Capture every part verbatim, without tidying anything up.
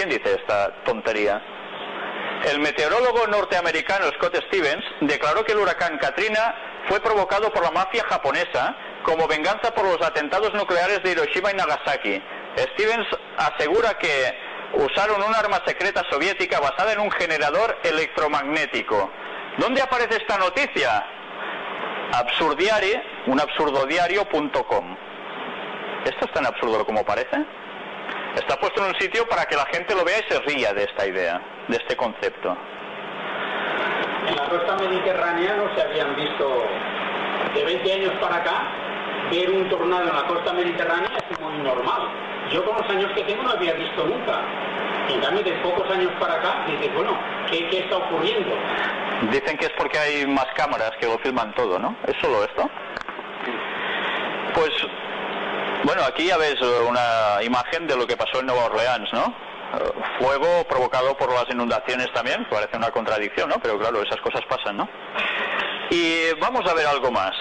¿quién dice esta tontería? El meteorólogo norteamericano Scott Stevens declaró que el huracán Katrina fue provocado por la mafia japonesa como venganza por los atentados nucleares de Hiroshima y Nagasaki. Stevens asegura que usaron un arma secreta soviética basada en un generador electromagnético. ¿Dónde aparece esta noticia? Absurdiari, un absurdodiario punto com. ¿Esto es tan absurdo como parece? Está puesto en un sitio para que la gente lo vea y se ría de esta idea, de este concepto. En la costa mediterránea no se habían visto, de veinte años para acá, ver un tornado en la costa mediterránea es muy normal. Yo con los años que tengo no había visto nunca. En cambio, de pocos años para acá, dices, bueno, ¿qué, qué está ocurriendo? Dicen que es porque hay más cámaras que lo filman todo, ¿no? ¿Es solo esto? Pues, bueno, aquí ya ves una imagen de lo que pasó en Nueva Orleans, ¿no? Fuego provocado por las inundaciones también, parece una contradicción, ¿no? Pero claro, esas cosas pasan, ¿no? Y vamos a ver algo más.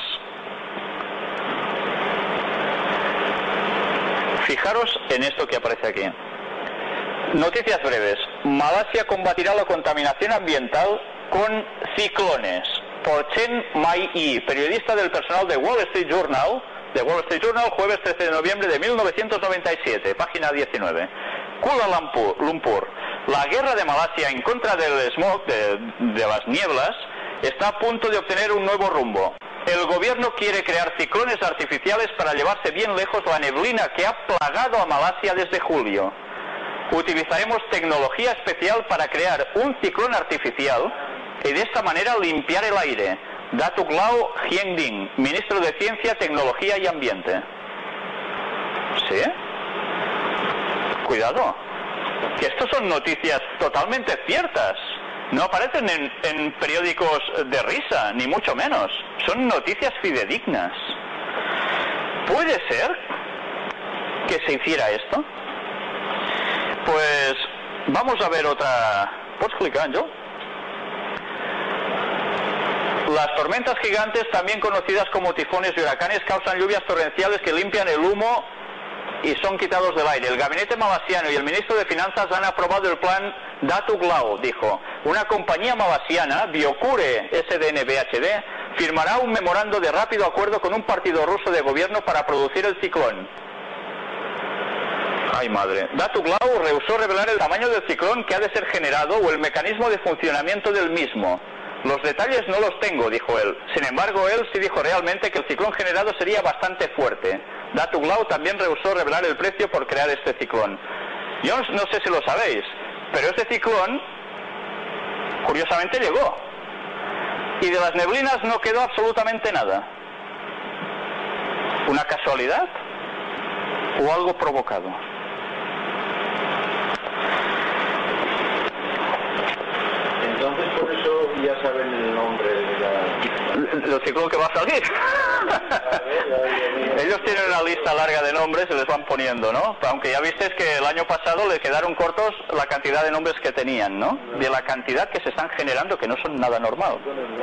Fijaros en esto que aparece aquí. Noticias breves. Malasia combatirá la contaminación ambiental con ciclones. Por Chen Mai-yi, periodista del personal de Wall Street Journal, de Wall Street Journal, jueves trece de noviembre de mil novecientos noventa y siete, página diecinueve. Kuala Lumpur, Lumpur. La guerra de Malasia en contra del smog, de, de las nieblas, está a punto de obtener un nuevo rumbo. El gobierno quiere crear ciclones artificiales para llevarse bien lejos la neblina que ha plagado a Malasia desde julio. Utilizaremos tecnología especial para crear un ciclón artificial y de esta manera limpiar el aire. Datuk Lau Hiengding, ministro de Ciencia, Tecnología y Ambiente. ¿Sí? Cuidado, que estos son noticias totalmente ciertas. No aparecen en, en periódicos de risa, ni mucho menos. Son noticias fidedignas. ¿Puede ser que se hiciera esto? Pues vamos a ver otra... ¿Puedes clicar, Ángel? Las tormentas gigantes, también conocidas como tifones y huracanes, causan lluvias torrenciales que limpian el humo y son quitados del aire. El gabinete malasiano y el ministro de Finanzas han aprobado el plan Datuk Lau, dijo. Una compañía malasiana, Biocure S D N B H D, firmará un memorando de rápido acuerdo con un partido ruso de gobierno para producir el ciclón. Ay, madre. Datuk Lau rehusó revelar el tamaño del ciclón que ha de ser generado o el mecanismo de funcionamiento del mismo. Los detalles no los tengo, dijo él. Sin embargo, él sí dijo realmente que el ciclón generado sería bastante fuerte. Datuk Lau también rehusó revelar el precio por crear este ciclón. Yo no sé si lo sabéis, pero este ciclón, curiosamente, llegó. Y de las neblinas no quedó absolutamente nada. ¿Una casualidad? ¿O algo provocado? Entonces, por eso ya saben el nombre de la... El ciclón que va a salir. Ellos tienen una lista larga de nombres y les van poniendo, ¿no? Aunque ya visteis que el año pasado les quedaron cortos la cantidad de nombres que tenían, ¿no? De la cantidad que se están generando, que no son nada normal.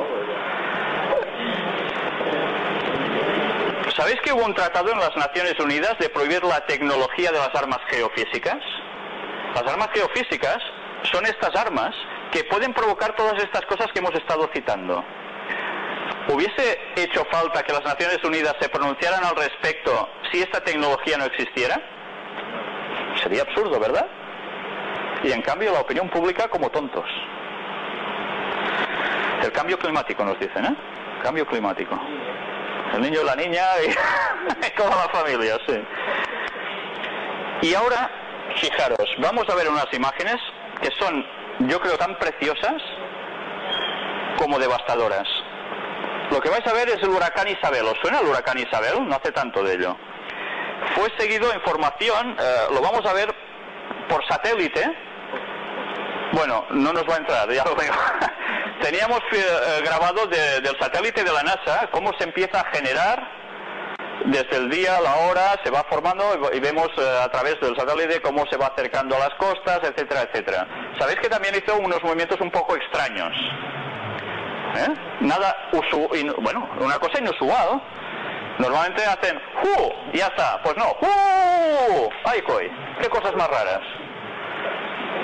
¿Sabéis que hubo un tratado en las Naciones Unidas de prohibir la tecnología de las armas geofísicas? Las armas geofísicas son estas armas que pueden provocar todas estas cosas que hemos estado citando. ¿Hubiese hecho falta que las Naciones Unidas se pronunciaran al respecto si esta tecnología no existiera? Sería absurdo, ¿verdad? Y en cambio la opinión pública como tontos. El cambio climático nos dicen, ¿eh? Cambio climático. El niño y la niña y toda la familia, sí. Y ahora, fijaros, vamos a ver unas imágenes que son, yo creo, tan preciosas como devastadoras. Lo que vais a ver es el huracán Isabel. ¿Os suena el huracán Isabel? No hace tanto de ello. Fue seguido en formación, eh, lo vamos a ver por satélite. Bueno, no nos va a entrar, ya lo veo. Teníamos eh, grabado de, del satélite de la NASA cómo se empieza a generar desde el día, la hora, se va formando y vemos eh, a través del satélite cómo se va acercando a las costas, etcétera, etcétera. Sabéis que también hizo unos movimientos un poco extraños. ¿Eh? Nada usual, bueno, una cosa inusual. Normalmente hacen ¡ju! Y ya está. Pues no, ¡ju! ¡Ay, coi! ¡Qué cosas más raras!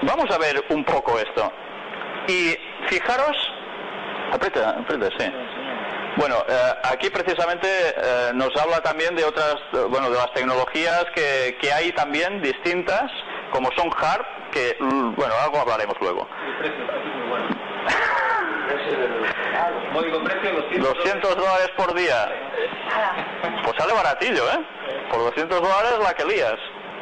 vamos a ver un poco esto. Y fijaros, aprieta, aprieta, sí. Bueno, eh, aquí precisamente eh, nos habla también de otras, bueno, de las tecnologías que, que hay también distintas, como son HARP, que, bueno, algo hablaremos luego. El precio es muy bueno. Módico precio, doscientos dólares por día. Pues sale baratillo, ¿eh? Por doscientos dólares la que lías.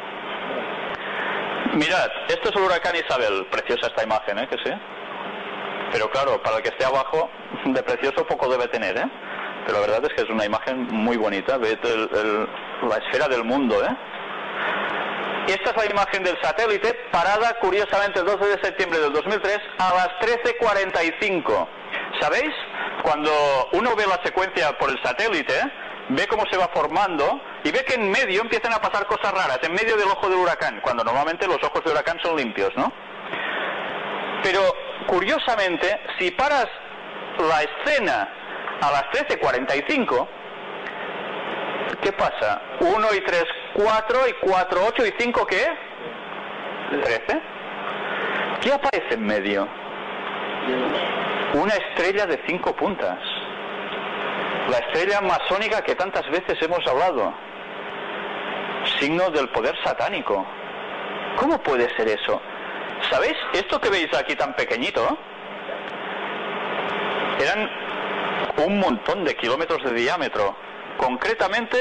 Mirad, esto es el huracán Isabel. Preciosa esta imagen, ¿eh? Que sí. Pero claro, para el que esté abajo, de precioso poco debe tener, ¿eh? Pero la verdad es que es una imagen muy bonita. Ve el, el, la esfera del mundo, ¿eh? Esta es la imagen del satélite, parada curiosamente el doce de septiembre del dos mil tres a las trece cuarenta y cinco. ¿Sabéis? Cuando uno ve la secuencia por el satélite, ve cómo se va formando y ve que en medio empiezan a pasar cosas raras, en medio del ojo del huracán, cuando normalmente los ojos del huracán son limpios, ¿no? Pero curiosamente, si paras la escena a las trece cuarenta y cinco, ¿qué pasa? uno y tres, cuatro y cuatro, ocho y cinco, ¿qué? trece. ¿Qué aparece en medio? Una estrella de cinco puntas. La estrella masónica que tantas veces hemos hablado. Signo del poder satánico. ¿Cómo puede ser eso? ¿Sabéis? Esto que veis aquí tan pequeñito, eran un montón de kilómetros de diámetro. Concretamente,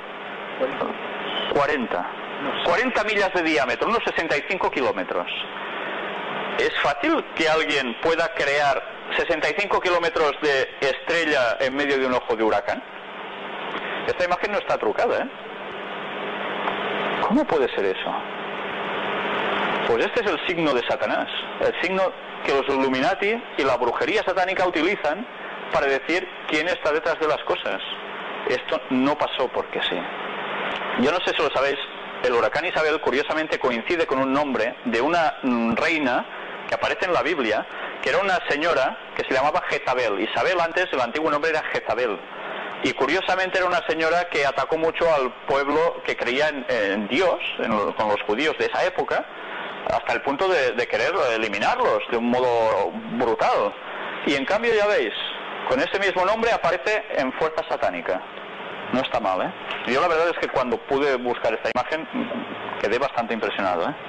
cuarenta. cuarenta millas de diámetro, unos sesenta y cinco kilómetros. ¿Es fácil que alguien pueda crear sesenta y cinco kilómetros de estrella en medio de un ojo de huracán? Esta imagen no está trucada, ¿eh? ¿Cómo puede ser eso? Pues este es el signo de Satanás, el signo que los Illuminati y la brujería satánica utilizan para decir quién está detrás de las cosas. Esto no pasó porque sí. Yo no sé si lo sabéis, el huracán Isabel curiosamente coincide con un nombre de una reina que aparece en la Biblia, que era una señora que se llamaba Jezabel. Isabel antes, el antiguo nombre era Jezabel. Y curiosamente era una señora que atacó mucho al pueblo que creía en, en Dios, en lo, con los judíos de esa época, hasta el punto de, de querer eliminarlos de un modo brutal. Y en cambio, ya veis, con ese mismo nombre aparece en Fuerza Satánica. No está mal, ¿eh? Yo la verdad es que cuando pude buscar esta imagen quedé bastante impresionado, ¿eh?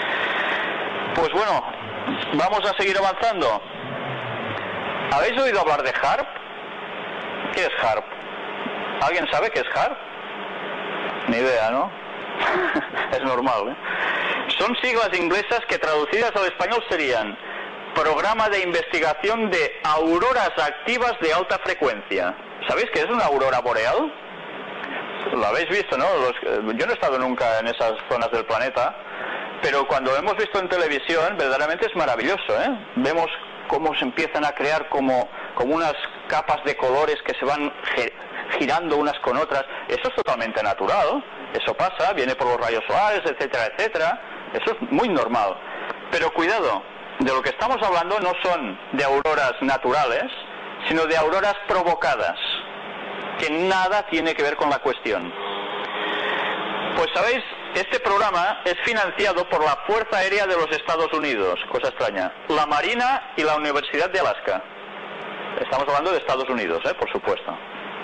Pues bueno, vamos a seguir avanzando. ¿Habéis oído hablar de HARP? ¿Qué es HARP? ¿Alguien sabe qué es HARP? Ni idea, ¿no? Es normal, ¿eh? Son siglas inglesas que traducidas al español serían Programa de Investigación de Auroras Activas de Alta Frecuencia. ¿Sabéis qué es una aurora boreal? Lo habéis visto, ¿no? Los, yo no he estado nunca en esas zonas del planeta, pero cuando lo hemos visto en televisión, verdaderamente es maravilloso, ¿eh? Vemos cómo se empiezan a crear como, como unas capas de colores que se van girando unas con otras. Eso es totalmente natural, eso pasa, viene por los rayos solares, etcétera, etcétera. Eso es muy normal. Pero cuidado, de lo que estamos hablando no son de auroras naturales, sino de auroras provocadas, que nada tiene que ver con la cuestión. Pues sabéis, este programa es financiado por la Fuerza Aérea de los Estados Unidos, cosa extraña, la Marina y la Universidad de Alaska. Estamos hablando de Estados Unidos, ¿eh? Por supuesto.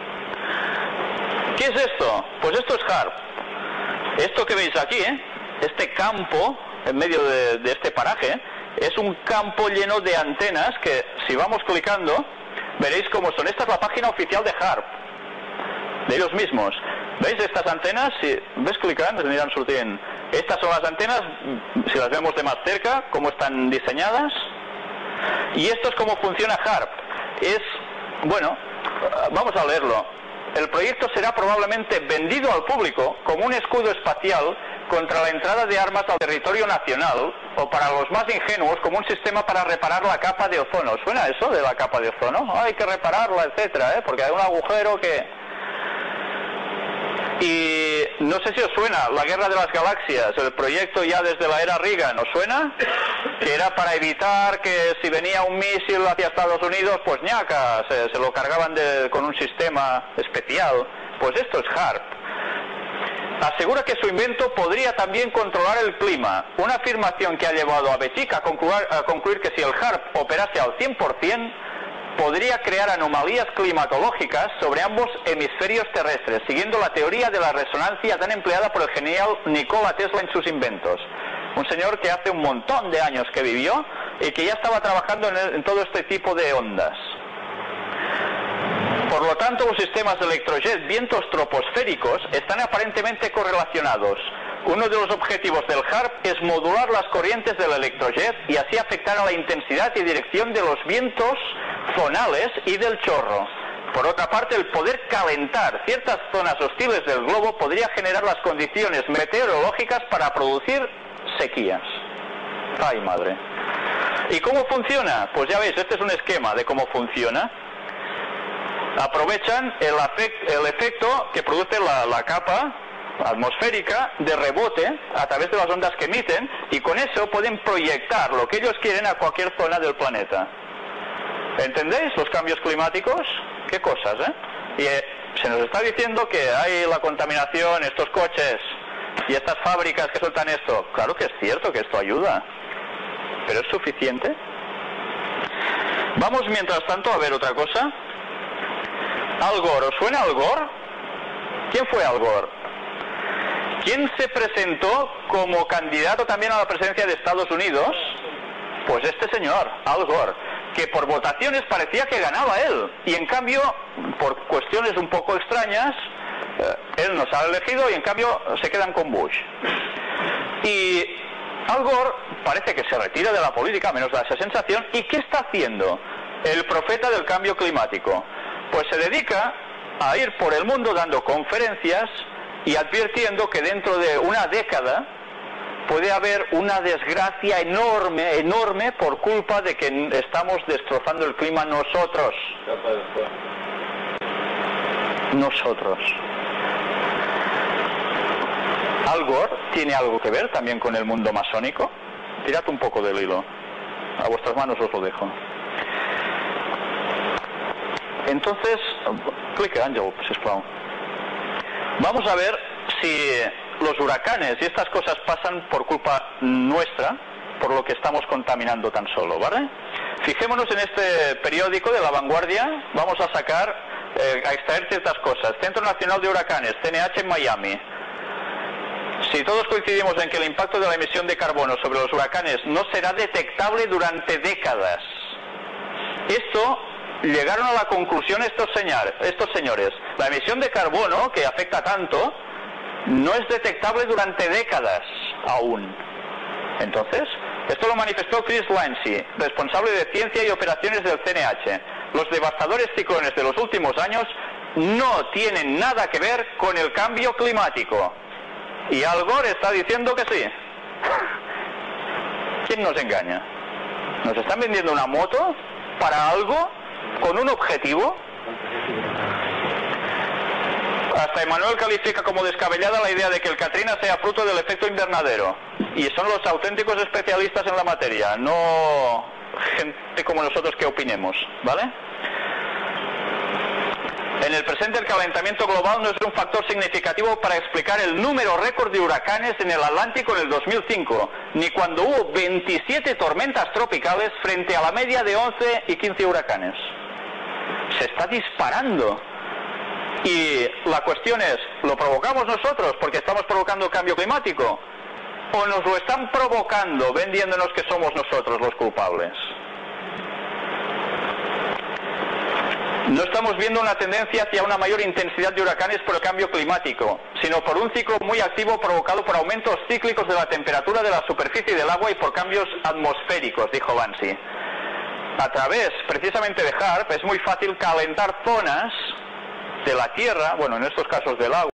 ¿Qué es esto? Pues esto es HARP. Esto que veis aquí, ¿eh? Este campo, en medio de, de este paraje, es un campo lleno de antenas que, si vamos clicando, veréis cómo son. Esta es la página oficial de HARP, de ellos mismos. ¿Veis estas antenas? Si ves clicando, se miran surtint. Estas son las antenas, si las vemos de más cerca, cómo están diseñadas. Y esto es cómo funciona HARP. Es, bueno, vamos a leerlo. El proyecto será probablemente vendido al público como un escudo espacial contra la entrada de armas al territorio nacional, o para los más ingenuos como un sistema para reparar la capa de ozono. ¿Suena eso de la capa de ozono? Oh, hay que repararla, etcétera, ¿eh? Porque hay un agujero que... Y no sé si os suena la Guerra de las Galaxias, el proyecto ya desde la era Reagan, ¿os suena? Que era para evitar que si venía un misil hacia Estados Unidos, pues ñaca, se, se lo cargaban de, con un sistema especial. Pues esto es HARP. asegura que su invento podría también controlar el clima, una afirmación que ha llevado a Bečić a concluir, a concluir que si el HARP operase al cien por cien, podría crear anomalías climatológicas sobre ambos hemisferios terrestres, siguiendo la teoría de la resonancia tan empleada por el genial Nikola Tesla en sus inventos. Un señor que hace un montón de años que vivió y que ya estaba trabajando en, el, en todo este tipo de ondas. Por lo tanto, los sistemas de electrojet, vientos troposféricos, están aparentemente correlacionados. Uno de los objetivos del HARP es modular las corrientes del electrojet y así afectar a la intensidad y dirección de los vientos zonales y del chorro. Por otra parte, el poder calentar ciertas zonas hostiles del globo podría generar las condiciones meteorológicas para producir sequías. ¡Ay, madre! ¿Y cómo funciona? Pues ya veis, este es un esquema de cómo funciona. Aprovechan el, el efecto que produce la, la capa atmosférica de rebote a través de las ondas que emiten, y con eso pueden proyectar lo que ellos quieren a cualquier zona del planeta. ¿Entendéis los cambios climáticos? ¿Qué cosas, eh? Y eh, se nos está diciendo que hay la contaminación, estos coches y estas fábricas que sueltan esto. Claro que es cierto que esto ayuda, pero ¿es suficiente? Vamos mientras tanto a ver otra cosa. Al Gore, ¿os suena Al Gore? ¿Quién fue Al Gore? ¿Quién se presentó como candidato también a la presidencia de Estados Unidos? Pues este señor, Al Gore, que por votaciones parecía que ganaba él, y en cambio, por cuestiones un poco extrañas, eh, él nos ha elegido y en cambio se quedan con Bush. Y Al Gore parece que se retira de la política, menos da esa sensación. ¿Y qué está haciendo el profeta del cambio climático? Pues se dedica a ir por el mundo dando conferencias y advirtiendo que dentro de una década puede haber una desgracia enorme, enorme por culpa de que estamos destrozando el clima nosotros. Nosotros. Al Gore tiene algo que ver también con el mundo masónico. Tirad un poco del hilo. A vuestras manos os lo dejo. Entonces, clica, Àngel, sisplau. Vamos a ver si los huracanes y estas cosas pasan por culpa nuestra, por lo que estamos contaminando tan solo, ¿vale? Fijémonos en este periódico de La Vanguardia. Vamos a sacar, eh, a extraer ciertas cosas. Centro Nacional de Huracanes, C N H en Miami. Si todos coincidimos en que el impacto de la emisión de carbono sobre los huracanes no será detectable durante décadas, esto llegaron a la conclusión estos, señor, estos señores. La emisión de carbono, que afecta tanto, no es detectable durante décadas aún. Entonces, esto lo manifestó Chris Lancy, responsable de ciencia y operaciones del C N H. Los devastadores ciclones de los últimos años no tienen nada que ver con el cambio climático. Y Al Gore está diciendo que sí. ¿Quién nos engaña? ¿Nos están vendiendo una moto para algo con un objetivo? Hasta Emmanuel califica como descabellada la idea de que el Katrina sea fruto del efecto invernadero. Y son los auténticos especialistas en la materia, no gente como nosotros que opinemos, ¿vale? En el presente, el calentamiento global no es un factor significativo para explicar el número récord de huracanes en el Atlántico en el dos mil cinco, ni cuando hubo veintisiete tormentas tropicales frente a la media de once y quince huracanes. Se está disparando. Y la cuestión es, ¿lo provocamos nosotros porque estamos provocando el cambio climático? ¿O nos lo están provocando vendiéndonos que somos nosotros los culpables? No estamos viendo una tendencia hacia una mayor intensidad de huracanes por el cambio climático, sino por un ciclo muy activo provocado por aumentos cíclicos de la temperatura de la superficie del agua y por cambios atmosféricos, dijo Lancy. A través, precisamente, de HARP es muy fácil calentar zonas de la Tierra, bueno, en estos casos del agua,